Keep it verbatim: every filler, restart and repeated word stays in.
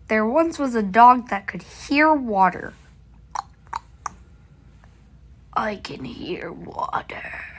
There once was a dog that could hear water. I can hear water.